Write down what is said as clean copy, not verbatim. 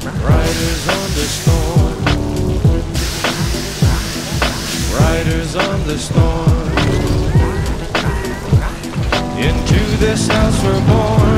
Riders on the storm. Riders on the storm. Into this house we're born.